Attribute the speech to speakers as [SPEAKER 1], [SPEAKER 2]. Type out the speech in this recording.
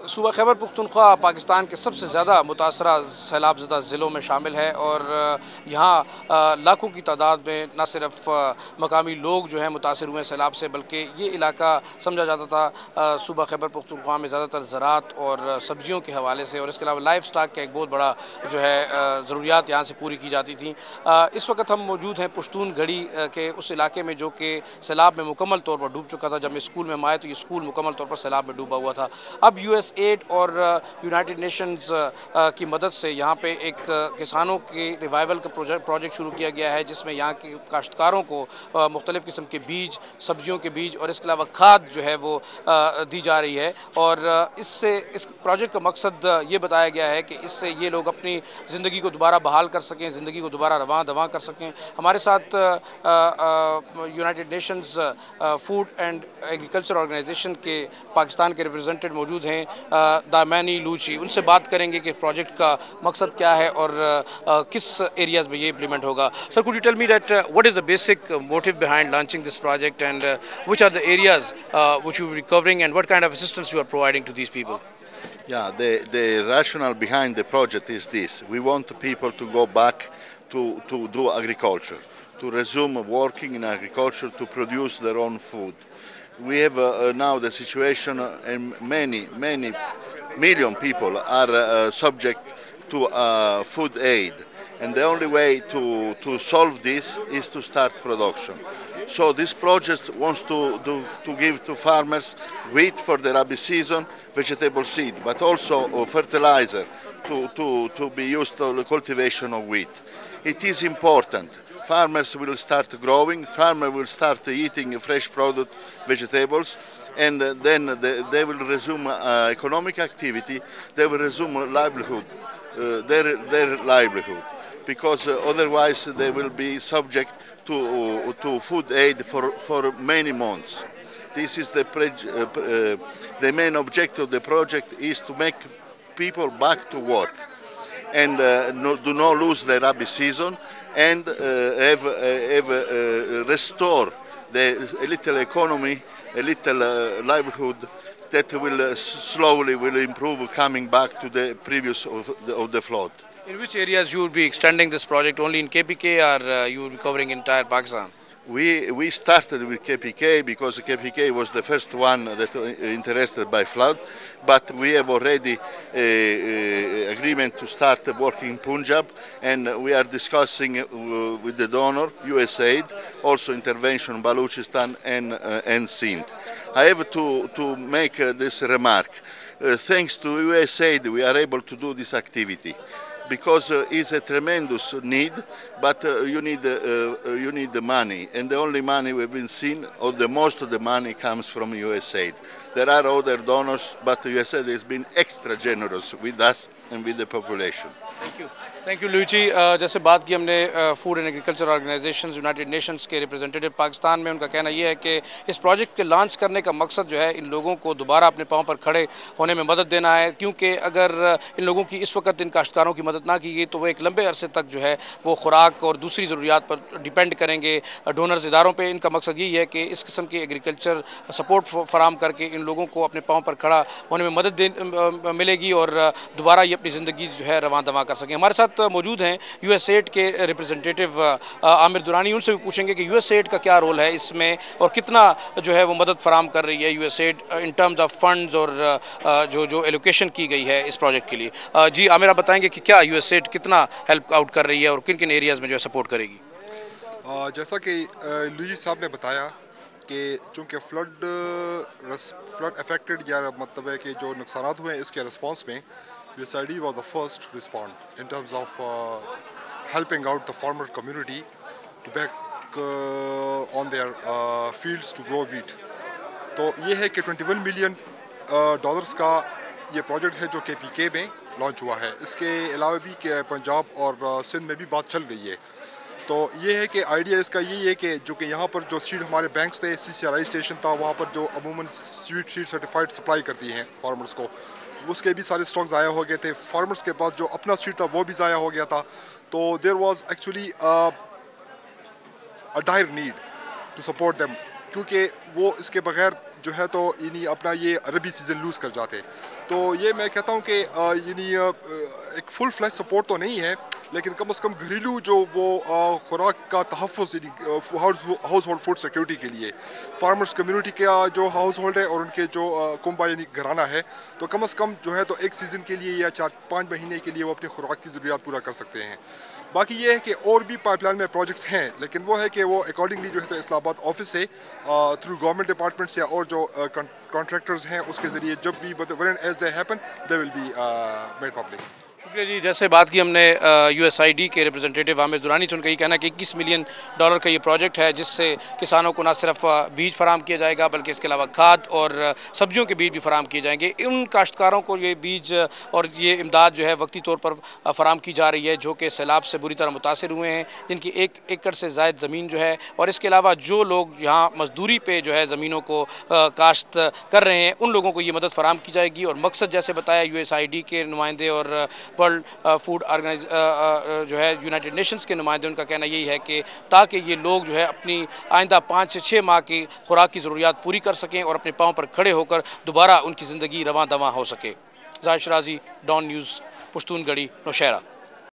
[SPEAKER 1] صوبہ خیبر پختونخوا پاکستان کے سب سے زیادہ متاثرہ سیلاب زدہ ضلعوں میں شامل ہے اور یہاں لاکھوں کی تعداد میں نہ صرف مقامی لوگ جو ہیں متاثر ہوئے ہیں سیلاب سے، بلکہ یہ علاقہ سمجھا جاتا تھا صوبہ خیبر پختونخوا میں زیادہ تر زراعت اور سبزیوں کے حوالے سے، اور اس کے علاوہ لائف سٹاک کا ایک بہت بڑا جو ہے ضروریات یہاں سے پوری کی جاتی تھیں۔ اس وقت ہم موجود ہیں پشتون گھڑی کے اس علاقے میں جو کہ سیلاب میں مکمل طور پر ڈوب چکا تھا۔ جب میں اسکول میں آئے تو یہ اسکول مکمل طور پر سیلاب میں ڈوبا ہوا تھا۔ اب یو ایس ایڈ اور یونائٹڈ نیشنز کی مدد سے یہاں پہ ایک کسانوں کی ریوائیول کا پروجیکٹ شروع کیا گیا ہے، جس میں یہاں کے کاشتکاروں کو مختلف قسم کے بیج، سبزیوں کے بیج اور اس کے علاوہ کھاد جو ہے وہ دی جا رہی ہے، اور اس پروجیکٹ کا مقصد یہ بتایا گیا ہے کہ اس سے یہ لوگ اپنی زندگی کو دوبارہ بحال کر سکیں، زندگی کو دوبارہ رواں دواں کر سکیں۔ ہمارے ساتھ united nations food and agriculture organisation کے پاکستان کے ریپرزینٹیو موجود ہیں، دامانی لوچی۔ ان سے بات کریں گے کہ پروجیکٹ کا مقصد کیا ہے اور کس ایریاز میں یہ امپلیمنٹ ہوگا۔ Sir, could you tell me that what is the basic motive behind launching this project, and which are the areas which you will be covering, and what kind of assistance you are providing to these people?
[SPEAKER 2] Yeah, the rationale behind the project is this. We want people to go back to do agriculture, to resume working in agriculture, to produce their own food. We have now the situation, and many million people are subject to food aid. And the only way to solve this is to start production. So this project wants to give to farmers wheat for the Rabi season, vegetable seed, but also fertilizer to be used for the cultivation of wheat. It is important. Farmers will start growing, farmers will start eating fresh product, vegetables, and then they will resume economic activity, they will resume livelihood, their livelihood, because otherwise they will be subject to food aid for many months. This is the main objective of the project, is to make people back to work and do not lose the Rabi season, and restore a little economy, a little livelihood that will slowly will improve coming back to the previous of the flood.
[SPEAKER 1] In which areas you will be extending this project? Only in KPK, or you will be covering entire Pakistan?
[SPEAKER 2] We started with KPK because KPK was the first one that interested by flood, but we have already agreement to start working in Punjab, and we are discussing with the donor USAID also intervention in Balochistan and Sindh. I have to make this remark. Thanks to USAID, we are able to do this activity, because it's a tremendous need, but you need the money, and the only money we've been seeing, or the most of the money comes from USAID. There are other donors, but USAID has been extra generous with us and with the population.
[SPEAKER 1] Thank you لوچی۔ جیسے بات کی ہم نے food and agriculture organisations united nations کے representative Pakistan میں، ان کا کہنا یہ ہے کہ اس پروجیکٹ کے لانچ کرنے کا مقصد جو ہے ان لوگوں کو دوبارہ اپنے پاؤں پر کھڑے ہونے میں مدد دینا ہے، کیونکہ اگر ان لوگوں کی اس وقت ان کاشتکاروں کی مدد نہ کی گئی تو وہ ایک لمبے عرصے تک جو ہے وہ خوراک اور دوسری ضروریات پر ڈیپینڈ کریں گے ڈونرز اداروں پہ۔ ان کا مقصد یہی ہے کہ اس قسم کی ایگریکلچر سپورٹ فراہم کر کے ان لوگوں کو اپنے پاؤں پر کھڑا ہونے میں مدد ملے گی اور دوبارہ یہ اپنی زندگی جو ہے رواں دواں کر سکیں۔ ہمارے ساتھ موجود ہیں یو ایس ایڈ کے ریپرزینٹیو عامر دورانی۔ ان سے بھی پوچھیں گے کہ یو ایس ایڈ کا کیا رول ہے اس میں، اور کتنا جو ہے وہ مدد فراہم کر رہی ہے U S aid in terms of funds اور جو ایلوکیشن کی گئی ہے اس پروجیکٹ کے لیے۔ جی عامر، آپ بتائیں گے کہ کیا یو ایس ایڈ کتنا ہیلپ آؤٹ کر رہی ہے اور کن کن ایریاز میں جو ہے سپورٹ کرے گی؟
[SPEAKER 3] جیسا کہ لوجی صاحب نے بتایا کہ چونکہ فلڈ افیکٹڈ، یا مطلب ہے کہ جو نقصانات ہوئے ہیں اس کے رسپانس میں USAID was the first to respond in terms of helping out the farmer community to back on their fields to grow wheat. تو یہ ہے کہ $21 ملین کا یہ پروجیکٹ ہے جو KPK میں لانچ ہوا ہے۔ اس کے علاوہ بھی کہ پنجاب اور سندھ میں بھی بات چل رہی ہے۔ تو یہ ہے کہ آئیڈیا اس کا یہی ہے کہ جو کہ یہاں پر جو سیڈ ہمارے بینکس تھے، CCRI اسٹیشن تھا، وہاں پر جو عموماً سیڈ سرٹیفائڈ سپلائی کرتی ہیں فارمرز کو، اس کے بھی سارے اسٹاک ضائع ہو گئے تھے۔ فارمرز کے پاس جو اپنا سیڈ تھا وہ بھی ضائع ہو گیا تھا۔ تو there was actually dire need to support them, کیونکہ وہ اس کے بغیر جو ہے تو یعنی اپنا یہ ربی سیزن لوز کر جاتے. تو یہ میں کہتا ہوں کہ یعنی ایک فل فلیش سپورٹ تو نہیں ہے, لیکن کم از کم گھریلو جو وہ خوراک کا تحفظ یعنی ہاؤس ہولڈ فوڈ سیکورٹی کے لیے فارمرز کمیونٹی کا جو ہاؤس ہولڈ ہے اور ان کے جو کنبہ یعنی گھرانہ ہے, تو کم از کم جو ہے تو ایک سیزن کے لیے یا 4-5 مہینے کے لیے وہ اپنی خوراک کی ضروریات پورا کر سکتے ہیں. باقی یہ ہے کہ اور بھی پائپ لائن میں پروجیکٹس ہیں, لیکن وہ ہے کہ وہ اکارڈنگلی جو ہے تو اسلام آباد آفس سے تھرو گورنمنٹ ڈپارٹمنٹس یا اور جو کانٹریکٹرز ہیں اس کے ذریعے جب بھی when as they happen they will be made public.
[SPEAKER 1] شکریہ جی. جیسے بات کی ہم نے یو ایس آئی ڈی کے ریپرزنٹیٹیو عامر درانی سے, ان کا یہ کہنا کہ $21 ملین کا یہ پروجیکٹ ہے جس سے کسانوں کو نہ صرف بیج فراہم کیا جائے گا بلکہ اس کے علاوہ کھاد اور سبزیوں کے بیج بھی فراہم کیے جائیں گے. ان کاشتکاروں کو یہ بیج اور یہ امداد جو ہے وقتی طور پر فراہم کی جا رہی ہے جو کہ سیلاب سے بری طرح متاثر ہوئے ہیں, جن کی 1 ایکڑ سے زائد زمین جو ہے, اور اس کے علاوہ جو لوگ یہاں مزدوری پہ جو ہے زمینوں کو کاشت کر رہے ہیں ان لوگوں کو یہ مدد فراہم کی جائے گی. اور مقصد جیسے بتایا یو ایس آئی ڈی کے نمائندے اور ورلڈ فوڈ جو ہے یونائٹڈ نیشنز کے نمائندے, ان کا کہنا یہی ہے کہ تاکہ یہ لوگ جو ہے اپنی آئندہ 5 سے 6 ماہ کی خوراک کی ضروریات پوری کر سکیں اور اپنے پاؤں پر کھڑے ہو کر دوبارہ ان کی زندگی رواں دواں ہو سکے. Zahir Shirazi, Dawn News, Pashtun Garhi, Nowshera.